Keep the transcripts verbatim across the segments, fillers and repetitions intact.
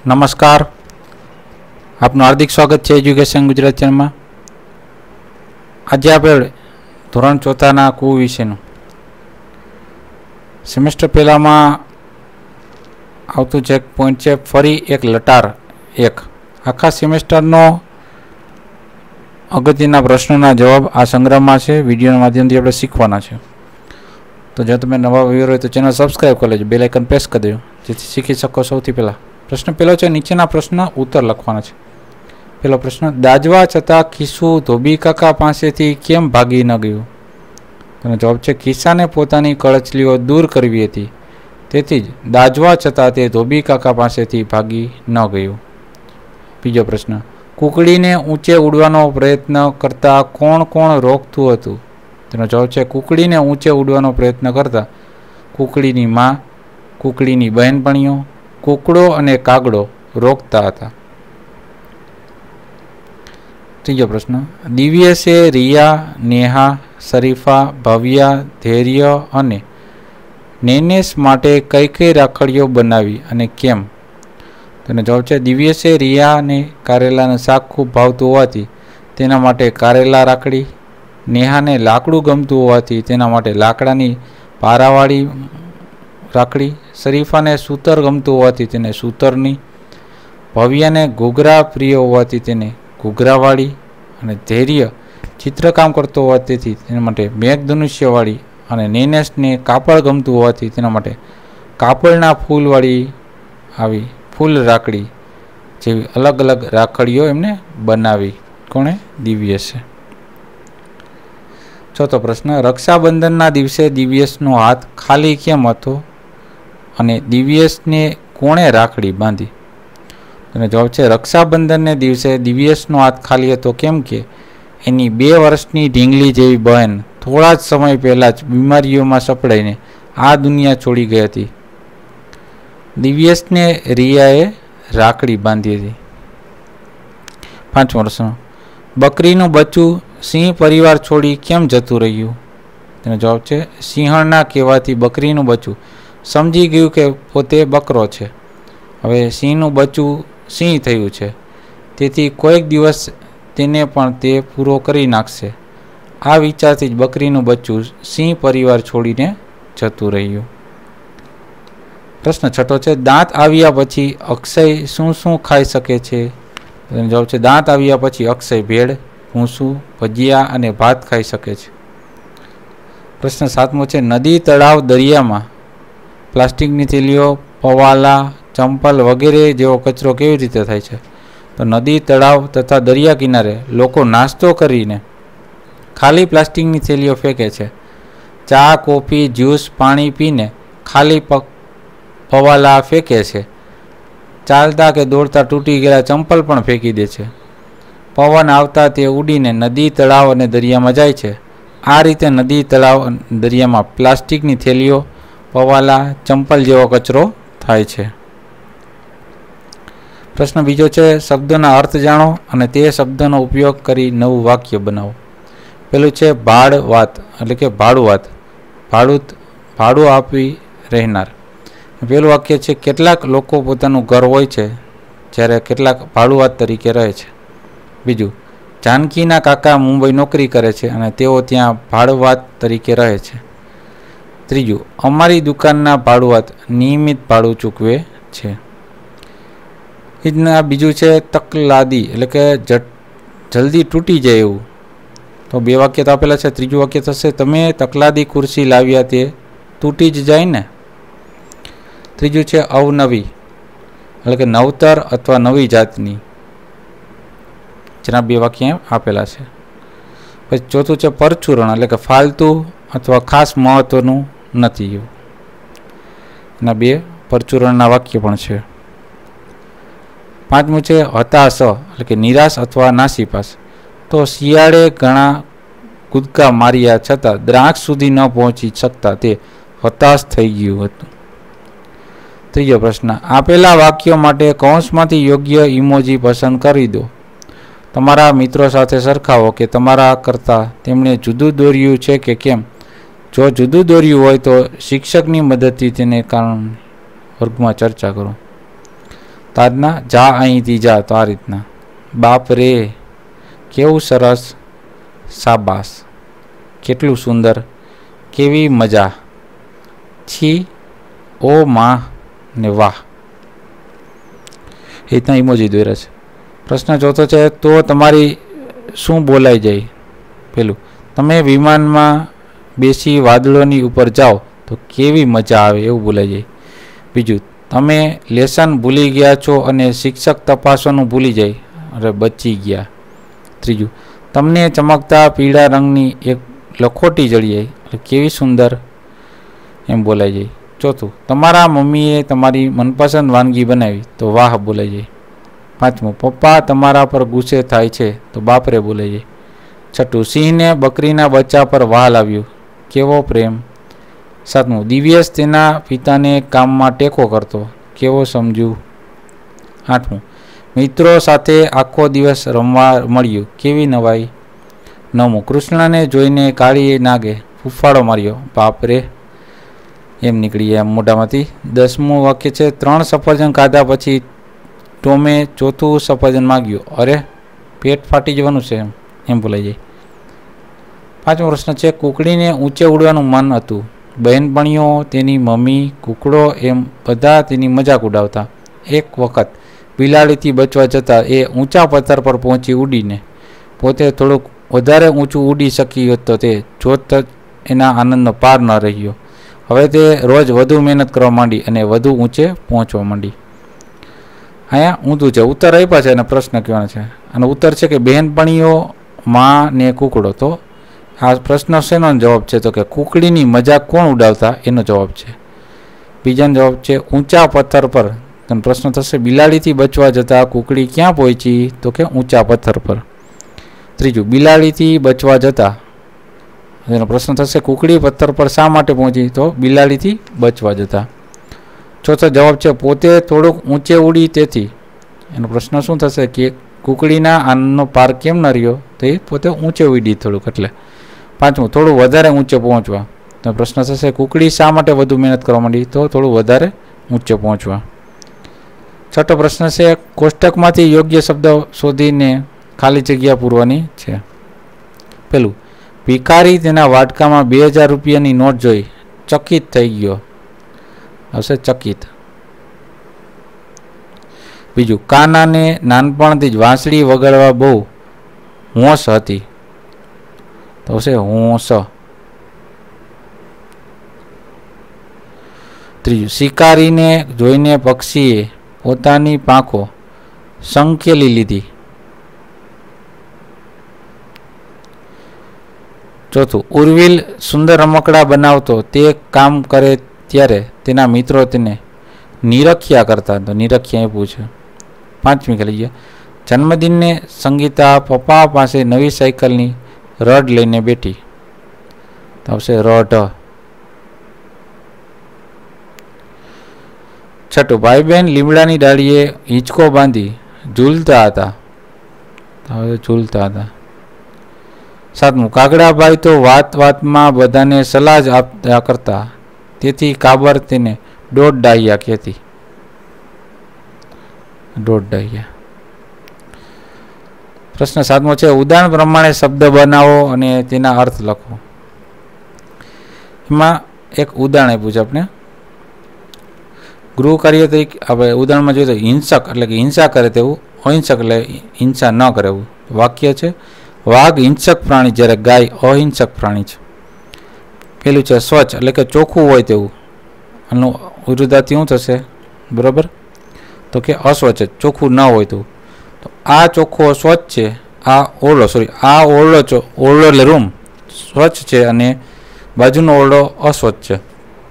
નમસ્કાર, આપનું હાર્દિક સ્વાગત છે એજ્યુકેશન ગુજરાત ચેનલમાં. આજે આપણે ધોરણ ચોથાના કુ વિષયનું સેમેસ્ટર પહેલામાં આવતું જે એક પોઈન્ટ છે ફરી એક લટાર એક. આખા સેમેસ્ટરનો અગત્યના પ્રશ્નોના જવાબ આ સંગ્રહમાં છે. વિડીયોના માધ્યમથી આપણે શીખવાના છે. તો જો તમે નવા વ્યૂઅર હોય તો ચેનલ સબસ્ક્રાઈબ કરી લેજો, બેલ આઇકન પ્રેસ કરી દેજો જેથી શીખી શકો સૌથી પહેલાં. પ્રશ્ન પહેલો છે, નીચેના પ્રશ્ન ઉત્તર લખવાના છે. પહેલો પ્રશ્ન, દાજવા છતાં ખિસ્સુ ધોબી કાકા પાસેથી કેમ ભાગી ન ગયું? તેનો જવાબ છે, ખિસ્સાને પોતાની કળચલીઓ દૂર કરવી હતી, તેથી જ દાજવા છતાં તે ધોબી કાકા પાસેથી ભાગી ન ગયું. બીજો પ્રશ્ન, કુકડીને ઊંચે ઉડવાનો પ્રયત્ન કરતા કોણ કોણ રોકતું હતું? તેનો જવાબ છે, કુકડીને ઊંચે ઉડવાનો પ્રયત્ન કરતા કુકડીની માં, કુકડીની બહેનપણીઓ, કુકડો અને કાગડો રોકતા હતા. ત્રીજો પ્રશ્ન, દિવ્યેશે રિયા, નેહા, શરીફા, ભવ્યા, ધૈર્ય અને નેનેશ માટે કઈ કઈ રાખડીઓ બનાવી અને કેમ? તેનો જવાબ છે, દિવ્યેશે રિયાને કારેલાનું શાક ખૂબ ભાવતું હોવાથી તેના માટે કારેલા રાખડી, નેહાને લાકડું ગમતું હોવાથી તેના માટે લાકડાની પારાવાળી રાખડી, શરીફાને સૂતર ગમતું હોવાથી તેને સૂતરની, ભવ્યાને ઘૂઘરા પ્રિય હોવાથી તેને ઘૂઘરાવાળી અને ધૈર્ય ચિત્રકામ કરતો હોવાથી તેના માટે મેઘધનુષ્યવાળી અને નેનેશને કાપડ ગમતું હોવાથી તેના માટે કાપડના ફૂલવાળી આવી ફૂલ રાખડી જેવી અલગ અલગ રાખડીઓ એમને બનાવી. કોણે? દિવ્યેશે. ચોથો પ્રશ્ન, રક્ષાબંધનના દિવસે દિવ્યેશનો હાથ ખાલી કેમ હતો અને દિવ્યેશને કોણે રાખડી બાંધી? તેનો જવાબ છે, રક્ષાબંધનને દિવસે દિવ્યેશનો હાથ ખાલી હતો કેમ કે એની બે વર્ષની ઢીંગલી જેવી બહેન થોડા જ સમય પહેલાં જ બીમારીઓમાં સપડાઈને આ દુનિયા છોડી ગઈ હતી. દિવ્યેશને રિયાએ રાખડી બાંધી હતી. પાંચમો પ્રશ્ન, બકરીનું બચ્ચું સિંહ પરિવાર છોડી કેમ જતું રહ્યું? તેનો જવાબ છે, સિંહણના કહેવાથી બકરીનું બચ્ચું સમજી ગયું કે પોતે બકરો છે, હવે સિંહનું બચ્ચું સિંહ થયું છે, તેથી કોઈક દિવસ તેને પણ તે પૂરો કરી નાખશે. આ વિચારથી જ બકરીનું બચ્ચું સિંહ પરિવાર છોડીને જતું રહ્યું. પ્રશ્ન છઠ્ઠો છે, દાંત આવ્યા પછી અક્ષય શું શું ખાઈ શકે છે? તેનો જવાબ છે, દાંત આવ્યા પછી અક્ષય ભેળ, ભૂસું, ભજીયા અને ભાત ખાઈ શકે છે. પ્રશ્ન સાતમો છે, નદી, તળાવ, દરિયામાં પ્લાસ્ટિકની થેલીઓ, પવાલા, ચંપલ વગેરે જેવો કચરો કેવી રીતે થાય છે? તો નદી, તળાવ તથા દરિયા કિનારે લોકો નાસ્તો કરીને ખાલી પ્લાસ્ટિકની થેલીઓ ફેંકે છે. ચા, કોફી, જ્યુસ, પાણી પીને ખાલી પગ પવાલા ફેંકે છે. ચાલતા કે દોડતા તૂટી ગયેલા ચંપલ પણ ફેંકી દે છે. પવન આવતા તે ઉડીને નદી, તળાવ અને દરિયામાં જાય છે. આ રીતે નદી, તળાવ અને દરિયામાં પ્લાસ્ટિકની થેલીઓ, પવાલા, ચંપલ જેવો કચરો થાય છે. પ્રશ્ન બીજો છે, શબ્દોના અર્થ જાણો અને તે શબ્દનો ઉપયોગ કરી નવું વાક્ય બનાવો. પેલું છે ભાડ વાત, એટલે કે ભાડું વાત, ભાડું ભાડું આપી રહેનાર. પેલું વાક્ય છે, કેટલાક લોકો પોતાનું ઘર હોય છે જ્યારે કેટલાક ભાડુઆત તરીકે રહે છે. બીજું, જાનકીના કાકા મુંબઈ નોકરી કરે છે અને તેઓ ત્યાં ભાડુઆત તરીકે રહે છે. ત્રીજું, અમારી દુકાનના ભાડુઆત નિયમિત ભાડું ચૂકવે છે. આ બીજું છે તકલાદી, એટલે કે જલ્દી તૂટી જાય એવું. તો બે વાક્ય તો આપેલા છે. ત્રીજું વાક્ય થશે, તમે તકલાદી ખુરશી લાવ્યા તે તૂટી જ જાય ને. ત્રીજું છે અવનવી, એટલે કે નવતર અથવા નવી જાતની, જેના બે વાક્ય આપેલા છે. પછી ચોથું છે પરચુરણ, એટલે કે ફાલતુ અથવા ખાસ મહત્વનું નથી એવું. એના બે પરચુરણના વાક્ય પણ છે. પાંચમું છે હતાશ, એટલે કે નિરાશ અથવા નાસીપાસ. તો શિયાળે ઘણા કૂદકા માર્યા છતાં દ્રાક્ષ સુધી ન પહોંચી શકતા તે હતાશ થઈ ગયું હતું. ત્રીજો પ્રશ્ન, આપેલા વાક્યો માટે કૌંસમાંથી યોગ્ય ઇમોજી પસંદ કરી દો. તમારા મિત્રો સાથે સરખાવો કે તમારા કરતાં તેમણે જુદું દોર્યું છે કે કેમ. જો જુદું દોર્યું હોય તો શિક્ષકની મદદથી તેને કારણ વર્ગમાં ચર્ચા કરો. તારના જા અહીંથી જા, તો આ રીતના. બાપ રે કેવું સરસ, શાબાશ કેટલું સુંદર, કેવી મજા, છી, ઓ માં ને વાહ. એ રીતના ઇમોજી દોર્યા છે. પ્રશ્ન ચોથો છે, તો તમારી શું બોલાઈ જાય? પેલું, તમે વિમાનમાં બેસી વાદળોની ઉપર જાઓ તો કેવી મજા આવે, એવું બોલાઈ જાય. બીજું, તમે લેસન ભૂલી ગયા છો અને શિક્ષક તપાસવાનું ભૂલી જાય, અરે બચી ગયા. ત્રીજું, તમને ચમકતા પીળા રંગની એક લખોટી જડી જાય, એટલે કેવી સુંદર, એમ બોલાઈ જાય. ચોથું, તમારા મમ્મીએ તમારી મનપસંદ વાનગી બનાવી, તો વાહ બોલાઈ જાય. પાંચમું, પપ્પા તમારા પર ગુસ્સે થાય છે, તો બાપરે બોલાઈ જાય. છઠ્ઠું, સિંહને બકરીના બચ્ચા પર વાહ લાવ્યું, કેવો પ્રેમ. સાતમું, દિવ્યેશ તેના પિતાને કામમાં ટેકો કરતો, કેવો સમજુ. આઠમું, મિત્રો સાથે આખો દિવસ રમવા મળ્યું, કેવી નવાઈ. નવમું, કૃષ્ણને જોઈને કાળીએ નાગે ફૂફાડો માર્યો, બાપરે, એમ નીકળી ગયા મોઢામાંથી. દસમું વાક્ય છે, ત્રણ સફરજન ખાધા પછી ટોમે ચોથું સફરજન માગ્યું, અરે પેટ ફાટી જવાનું છે, એમ એમ બોલાઈ જાય. પાંચમો પ્રશ્ન છે, કુકડીને ઊંચે ઉડવાનું મન હતું, બહેનપણીઓ, તેની મમ્મી, કુકડો એમ બધા તેની મજાક ઉડાવતા. એક વખત બિલાડીથી બચવા જતાં એ ઊંચા પથ્થર પર પહોંચી ઉડીને પોતે થોડુંક વધારે ઊંચું ઉડી શકી તો તે જોત એના આનંદનો પાર ન રહ્યો. હવે તે રોજ વધુ મહેનત કરવા માંડી અને વધુ ઊંચે પહોંચવા માંડી. અહીંયા ઊંધું છે, ઉત્તર આપ્યા છે અને પ્રશ્ન કહેવાનો છે. અને ઉત્તર છે કે બહેનપણીઓ, માં ને કુકડો. તો આ પ્રશ્ન શેનો જવાબ છે? તો કે કુકડીની મજાક કોણ ઉડાવતા, એનો જવાબ છે. બીજાનો જવાબ છે ઊંચા પથ્થર પર. તો પ્રશ્ન થશે બિલાડીથી બચવા જતાં કુકડી ક્યાં પહોંચી? તો કે ઊંચા પથ્થર પર. ત્રીજું, બિલાડીથી બચવા જતાં એનો પ્રશ્ન થશે કુકડી પથ્થર પર શા માટે પહોંચી? તો બિલાડીથી બચવા જતાં. ચોથો જવાબ છે પોતે થોડુંક ઊંચે ઉડી તેથી. એનો પ્રશ્ન શું થશે કે કુકડીના આનંદનો પાર કેમ ન રહ્યો? તો એ પોતે ઊંચે ઉડી થોડુંક, એટલે. પાંચમું, થોડું વધારે ઊંચે પહોંચવા. તો પ્રશ્ન થશે કુકડી શા માટે વધુ મહેનત કરવા માંડી? તો થોડું વધારે ઊંચે પહોંચવા. છઠ્ઠો પ્રશ્ન છે કોષ્ટકમાંથી યોગ્ય શબ્દ શોધીને ખાલી જગ્યા પૂરવાની છે. પેલું, ભિખારી તેના વાટકામાં બે હજાર રૂપિયાની નોટ જોઈ ચકિત થઈ ગયો, આવશે ચકિત. બીજું, કાનાને નાનપણથી જ વાંસળી વગાડવા બહુ હોંશ હતી, તો આવશે હોંશ. ત્રીજું, શિકારીને જોઈને પક્ષીએ પોતાની પાંખો સંકેલી લીધી. ચોથું, ઉર્વિલ સુંદર રમકડા બનાવતો, તે કામ કરે ત્યારે તેના મિત્રો તેને નિરખ્યા કરતા, તો નિરખ્યા એ પૂછે. પાંચમી કરી ગયા, જન્મદિનને સંગીતા પપ્પા પાસે નવી સાયકલની રડ લઈને બેઠી, તો આવશે રઢ. છઠ્ઠું, ભાઈ બહેન લીમડાની ડાળીએ હિંચકો બાંધી ઝૂલતા હતા, તો હવે ઝૂલતા હતા. સાતમું, કાગડાભાઈ તો વાત વાતમાં બધાને સલાહ જ આપતા કરતા, તેથી કાબર તેને દોઢ ડાહ્યા કહેતી, દોઢ ડાહ્યા. પ્રશ્ન સાતમો છે ઉદાહરણ પ્રમાણે શબ્દ બનાવો અને તેના અર્થ લખો. એમાં એક ઉદાહરણ આપ્યું છે આપણે. ગૃહ કાર્ય તરીકે આપણે ઉદાહરણમાં જોઈએ તો હિંસક એટલે કે હિંસા કરે તેવું, અહિંસક એટલે હિંસા ન કરે એવું. વાક્ય છે વાઘ હિંસક પ્રાણી જ્યારે ગાય અહિંસક પ્રાણી છે. પેલું છે સ્વચ્છ એટલે કે ચોખ્ખું હોય તેવું, આનું વિરુદ્ધાર્થી શું થશે? બરાબર, તો કે અસ્વચ્છ, ચોખ્ખું ન હોય તેવું. તો આ ચોખ્ખો સ્વચ્છ છે, આ ઓરડો સોરી આ ઓરડો ઓરડો એટલે રૂમ સ્વચ્છ છે અને બાજુનો ઓરડો અસ્વચ્છ છે.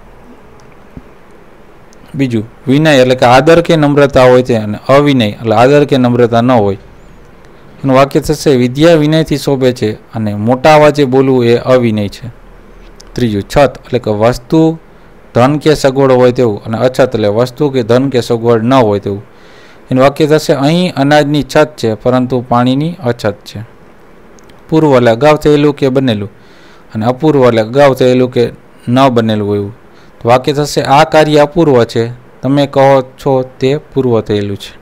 બીજું, વિનય એટલે કે આદર કે નમ્રતા હોય છે અને અવિનય એટલે આદર કે નમ્રતા ન હોય. એનું વાક્ય થશે વિદ્યા વિનયથી શોભે છે અને મોટા અવાજે બોલવું એ અવિનય છે. ત્રીજું, છત એટલે કે વસ્તુ ધન કે સગવડ હોય તેવું અને અછત એટલે વસ્તુ કે ધન કે સગવડ ન હોય તેવું. એનું વાક્ય થશે અહીં અનાજની છત છે પરંતુ પાણીની અછત છે. પૂર્વ એટલે અગાઉ થયેલું કે બનેલું અને અપૂર્વ એટલે અગાઉ થયેલું કે ન બનેલું હોય એવું. તો વાક્ય થશે આ કાર્ય અપૂર્વ છે તમે કહો છો તે પૂર્વ થયેલું છે.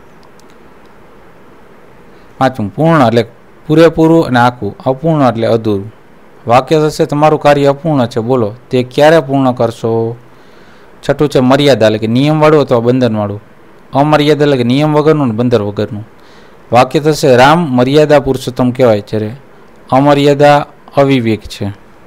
પાંચમું, પૂર્ણ એટલે પૂરેપૂરું અને આખું, અપૂર્ણ એટલે અધૂરું. વાક્ય થશે તમારું કાર્ય અપૂર્ણ છે, બોલો તે ક્યારે પૂર્ણ કરશો. છઠ્ઠું છે મર્યાદા એટલે કે નિયમવાળું અથવા બંધનવાળું. અમર્યાદા એટલે કે નિયમ વગરનું ને બંદર વગરનું. વાક્ય થશે રામ મર્યાદા પુરુષોત્તમ કહેવાય, જ્યારે અમર્યાદા અવિવેક છે.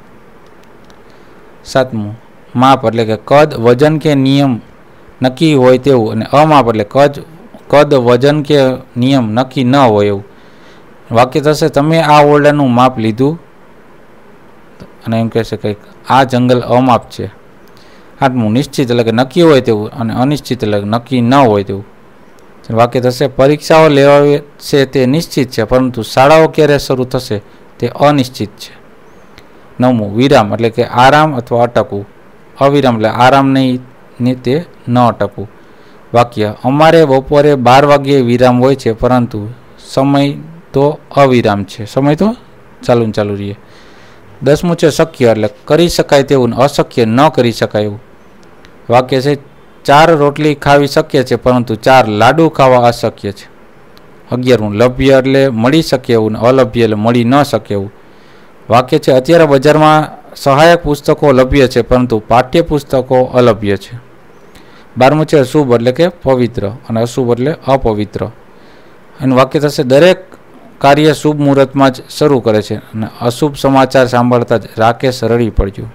સાતમું, માપ એટલે કે કદ, વજન કે નિયમ નક્કી હોય તેવું, અને અમાપ એટલે કદ કદ વજન કે નિયમ નક્કી ન હોય એવું. વાક્ય થશે તમે આ ઓરડાનું માપ લીધું, અને એમ કહેશે કંઈક આ જંગલ અમાપ છે. આઠમું, નિશ્ચિત એટલે કે નક્કી હોય તેવું, અને અનિશ્ચિત એટલે નક્કી ન હોય તેવું. વાક્ય થશે પરીક્ષાઓ લેવા છે તે નિશ્ચિત છે, પરંતુ શાળાઓ ક્યારે શરૂ થશે તે અનિશ્ચિત છે. નવમું, વિરામ એટલે કે આરામ અથવા અટકવું. અવિરામ એટલે આરામ નહીં ને તે ન અટકવું. વાક્ય અમારે બપોરે બાર વાગ્યે વિરામ હોય છે, પરંતુ સમય તો અવિરામ છે, સમય તો ચાલુ ને ચાલુ રહીએ. દસમું છે શક્ય એટલે કરી શકાય તેવું ને અશક્ય ન કરી શકાય એવું. વાક્ય છે ચાર રોટલી ખાવી શક્ય છે, પરંતુ ચાર લાડુ ખાવા અશક્ય છે. અગિયારમું, લભ્ય એટલે મળી શકે એવું ને અલભ્ય એટલે મળી ન શકે એવું. વાક્ય છે અત્યારે બજારમાં સહાયક પુસ્તકો લભ્ય છે, પરંતુ પાઠ્ય પુસ્તકો અલભ્ય છે. બારમું છે શુભ એટલે કે પવિત્ર, અને અશુભ એટલે અપવિત્ર. એનું વાક્ય થશે દરેક કાર્ય શુભ મુહૂર્તમાં જ શરૂ કરે છે, અને અશુભ સમાચાર સાંભળતા જ રાકેશ રડી પડ્યું.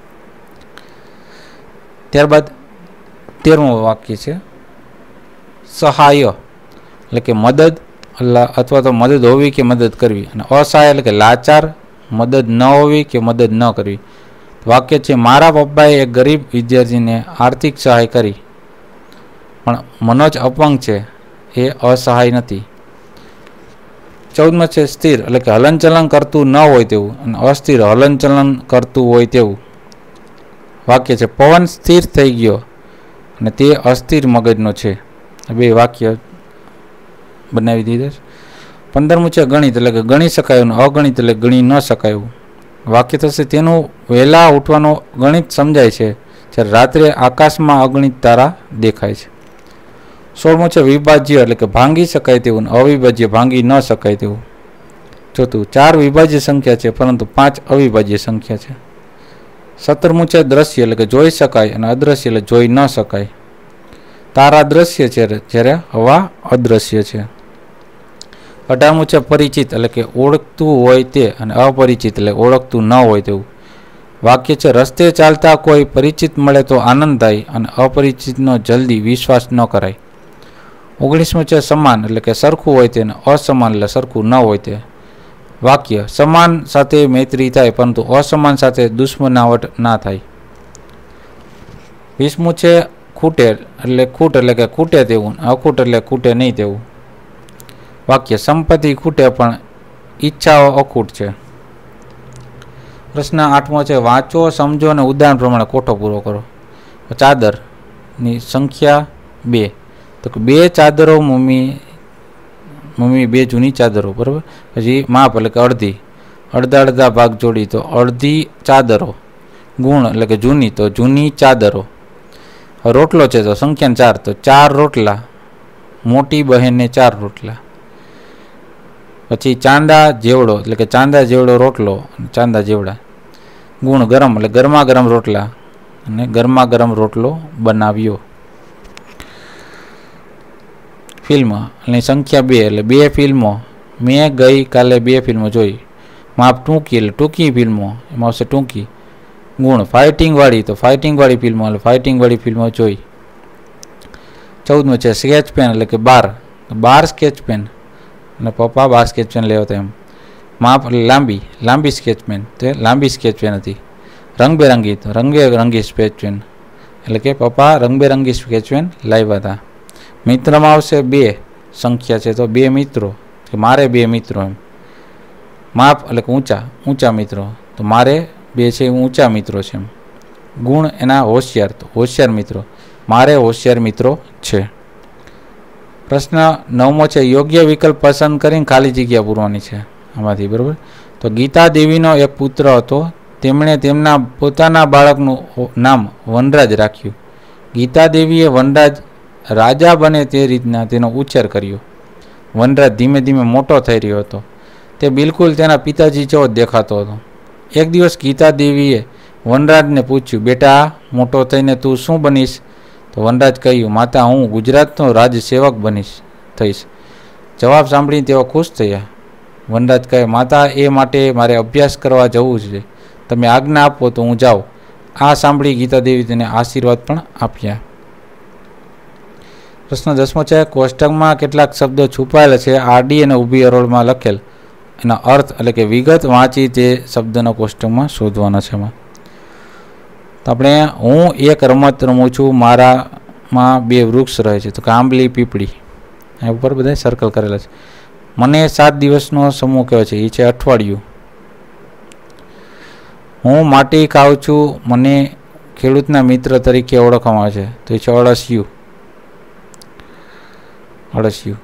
ત્યારબાદ તેરમું વાક્ય છે સહાય એટલે કે મદદ અથવા તો મદદ હોવી કે મદદ કરવી, અને અસહાય એટલે કે લાચાર, મદદ ન હોવી કે મદદ ન કરવી. વાક્ય છે મારા પપ્પાએ એક ગરીબ વિદ્યાર્થીને આર્થિક સહાય કરી, પણ મનોજ અપંગ છે, એ અસહાય નથી. ચૌદમાં છે સ્થિર એટલે કે હલનચલન કરતું ન હોય તેવું, અને અસ્થિર હલનચલન કરતું હોય તેવું. વાક્ય છે પવન સ્થિર થઈ ગયો, અને તે અસ્થિર મગજનો છે. બે વાક્ય બનાવી દીધા છે. પંદરમું છે ગણિત એટલે કે ગણી શકાયું, અગણિત એટલે ગણી ન શકાયું. વાક્ય થશે તેનું વહેલા ઉઠવાનું ગણિત સમજાય છે, જ્યારે રાત્રે આકાશમાં અગણિત તારા દેખાય છે. સોળમું છે વિભાજ્ય એટલે કે ભાંગી શકાય તેવું, અવિભાજ્ય ભાંગી ન શકાય તેવું. ચોથું, ચાર વિભાજ્ય સંખ્યા છે, પરંતુ પાંચ અવિભાજ્ય સંખ્યા છે. સત્તરમું છે દ્રશ્ય એટલે કે જોઈ શકાય, અને અદ્રશ્ય એટલે જોઈ ન શકાય. તારા દ્રશ્ય છે, જ્યારે હવા અદ્રશ્ય છે. અઢારમું છે પરિચિત એટલે કે ઓળખતું હોય તે, અને અપરિચિત એટલે ઓળખતું ન હોય તેવું. વાક્ય છે રસ્તે ચાલતા કોઈ પરિચિત મળે તો આનંદ થાય, અને અપરિચિતનો જલ્દી વિશ્વાસ ન કરાય. ઓગણીસમું છે સમાન એટલે કે સરખું હોય તે, અને અસમાન એટલે સરખું ન હોય તે. વાક્ય સમાન સાથે મૈત્રી થાય, પરંતુ અસમાન સાથે દુશ્મનાવટ ના થાય. વીસમું છે ખૂટે એટલે ખૂટ એટલે કે ખૂટે તેવું, અખૂટ એટલે ખૂટે નહીં તેવું. વાક્ય સંપત્તિ ખૂટે પણ ઈચ્છાઓ અખૂટ છે. પ્રશ્ન આઠમો છે વાંચો, સમજો અને ઉદાહરણ પ્રમાણે કોઠો પૂરો કરો. ચાદરની સંખ્યા બે, તો કે બે ચાદરો મમ્મી મમ્મી બે જૂની ચાદરો, બરાબર. પછી માપ એટલે કે અડધી, અડધા અડધા ભાગ જોડી તો અડધી ચાદરો. ગુણ એટલે કે જૂની, તો જૂની ચાદરો. રોટલો છે તો સંખ્યા ચાર, તો ચાર રોટલા, મોટી બહેનને ચાર રોટલા. પછી ચાંદા જેવડો એટલે કે ચાંદા જેવડો રોટલો, ચાંદા જેવડા. ગુણ ગરમ એટલે ગરમા ગરમ રોટલા, અને ગરમા ગરમ રોટલો બનાવ્યો. ફિલ્મ એટલે સંખ્યા બે એટલે બે ફિલ્મો, મેં ગઈ કાલે બે ફિલ્મો જોઈ. માપ ટૂંકી એટલે ટૂંકી ફિલ્મો, એમાં આવશે ટૂંકી. ગુણ ફાઇટિંગવાળી, તો ફાઇટિંગવાળી ફિલ્મો એટલે ફાઇટિંગવાળી ફિલ્મો જોઈ. ચૌદમું છે સ્કેચ પેન એટલે કે બાર, બાર સ્કેચ પેન, અને પપ્પા બાર સ્કેચ પેન લેવા હતા એમ. માપ એટલે લાંબી, લાંબી સ્કેચ પેન, તે લાંબી સ્કેચ પેન હતી. રંગબેરંગી, તો રંગબેરંગી સ્કેચ પેન, એટલે કે પપ્પા રંગબેરંગી સ્કેચ પેન લાવ્યા હતા. મિત્રમાં આવશે બે સંખ્યા છે, તો બે મિત્રો, કે મારે બે મિત્રો એમ. માપ એટલે કે ઊંચા, ઊંચા મિત્રો, તો મારે બે છે ઊંચા મિત્રો છે એમ. ગુણ એના હોશિયાર, તો હોશિયાર મિત્રો, મારે હોશિયાર મિત્રો છે. પ્રશ્ન નવમો છે યોગ્ય વિકલ્પ પસંદ કરીને ખાલી જગ્યા પૂરવાની છે આમાંથી, બરાબર. તો ગીતા દેવીનો એક પુત્ર હતો, તેમણે તેમના પોતાના બાળકનું નામ વનરાજ રાખ્યું. ગીતા દેવીએ વનરાજ રાજા બને તે રીતના તેનો ઉછેર કર્યો. વનરાજ ધીમે ધીમે મોટો થઈ રહ્યો હતો. તે બિલકુલ તેના પિતાજી જેવો જ દેખાતો હતો. એક દિવસ ગીતા દેવીએ વનરાજને પૂછ્યું, બેટા મોટો થઈને તું શું બનીશ? તો વનરાજ કહ્યું, માતા હું ગુજરાતનો રાજસેવક બનીશ થઈશ. જવાબ સાંભળીને તેઓ ખુશ થયા. વનરાજ કહે, માતા એ માટે મારે અભ્યાસ કરવા જવું છે, તમે આજ્ઞા આપો તો હું જાઉં. આ સાંભળી ગીતા દેવી તેને આશીર્વાદ પણ આપ્યા. પ્રશ્ન દસમો છે, કોષ્ટકમાં કેટલાક શબ્દો છુપાયેલા છે, આડી અને ઊભી હરોળમાં લખેલ. એનો અર્થ એટલે કે વિગત વાંચી તે શબ્દનો કોષ્ટકમાં શોધવાનો છે. એમાં તો આપણે હું એક રમત રમું છું, મારામાં બે વૃક્ષ રહે છે, તો કે આંબલી પીપળી. આ ઉપર બધા સર્કલ કરેલા છે. મને સાત દિવસનો સમૂહ કહેવાય છે, એ છે અઠવાડિયું. હું માટી ખાઉં છું, મને ખેડૂતના મિત્ર તરીકે ઓળખવામાં આવે છે, તો એ છે અળસિયું. અળસિયું.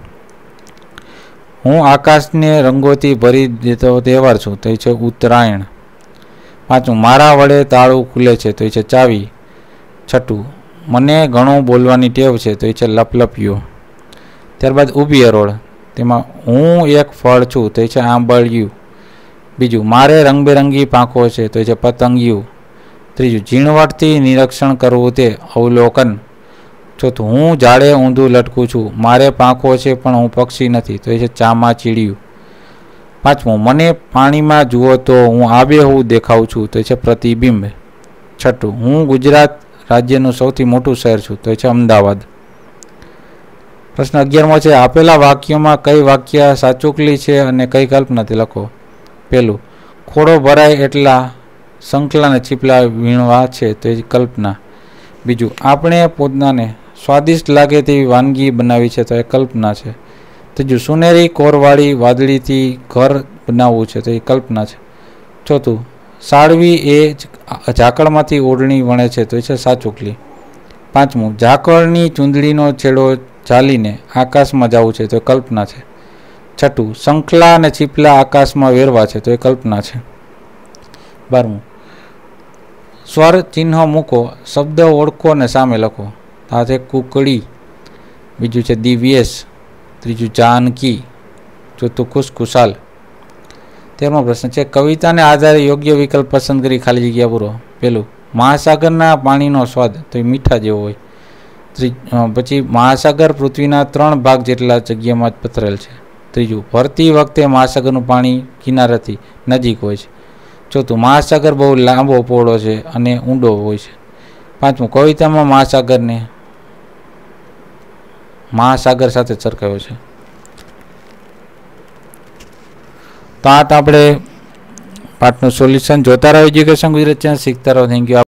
હું આકાશને રંગોથી ભરી દેતો તહેવાર છું, તો એ છે ઉત્તરાયણ. પાંચમું, મારા વડે તાળું ખુલે છે, તો એ છે ચાવી. છઠ્ઠું, મને ઘણું બોલવાની ટેવ છે, તો એ છે લપલપિયો. ત્યારબાદ ઊભી હરોળ, તેમાં હું એક ફળ છું, તો એ છે આંબળિયું. બીજું, મારે રંગબેરંગી પાંખો છે, તો એ છે પતંગિયું. ત્રીજું, ઝીણવટથી નિરીક્ષણ કરવું તે અવલોકન. ચોથું, હું ઝાડે ઊંધું લટકું છું, મારે પાંખો છે પણ હું પક્ષી નથી, તો એ છે ચામાચીડિયું. પાંચમું, મને પાણીમાં જુઓ તો હું આબેહૂબ દેખાઉં છું, તો એ છે પ્રતિબિંબ. છઠ્ઠું, હું ગુજરાત રાજ્યનું સૌથી મોટું શહેર છું, તો એ છે અમદાવાદ. પ્રશ્ન અગિયારમો છે, આપેલા વાક્યોમાં કઈ વાક્ય સાચુકલી છે અને કઈ કલ્પનાથી લખો. પહેલું, ખોડો ભરાય એટલા સંકલાને ચીપલા વીણવા છે, તો એ કલ્પના. બીજું, આપણે પોતાને સ્વાદિષ્ટ લાગે તેવી વાનગી બનાવી છે, તો એ કલ્પના છે. ત્રીજું, સુનેરી કોરવાળી વાદળીથી ઘર બનાવવું છે, તો એ કલ્પના છે. ચોથું, સાળવી એ ઝાકળમાંથી ઓઢણી વણે છે, તો એ છે સાચુકલી. પાંચમું, ઝાકળની ચૂંદડીનો છેડો ચાલીને આકાશમાં જવું છે, તો એ કલ્પના છે. છઠ્ઠું, શંખલા અને ચીપલા આકાશમાં વેરવા છે, તો એ કલ્પના છે. બારમું, સ્વર ચિહ્નો મૂકો, શબ્દ ઓળખો અને સામે લખો. આ છે કુકડી. બીજું છે દિવ્યેશ. ત્રીજું જાનકી. ચોથું ખુશખુશાલ. તેરમો પ્રશ્ન છે, કવિતાને આધારે યોગ્ય વિકલ્પ પસંદ કરી ખાલી જગ્યા પૂરો. પહેલું, મહાસાગરના પાણીનો સ્વાદ, તો એ મીઠા જેવો હોય. ત્રીજ પછી મહાસાગર પૃથ્વીના ત્રણ ભાગ જેટલા જગ્યામાં જ પથરેલ છે. ત્રીજું, ભરતી વખતે મહાસાગરનું પાણી કિનારેથી નજીક હોય છે. ચોથું, મહાસાગર બહુ લાંબો પહોળો છે અને ઊંડો હોય છે. પાંચમું, કવિતામાં મહાસાગરને મહાસાગર સાથે સરખાવ્યો છે. તો આ આપણે પાઠનું સોલ્યુશન જોતા રહો. એજ્યુકેશન ગુજરાત ચેનલ શીખતા રહો. Thank you.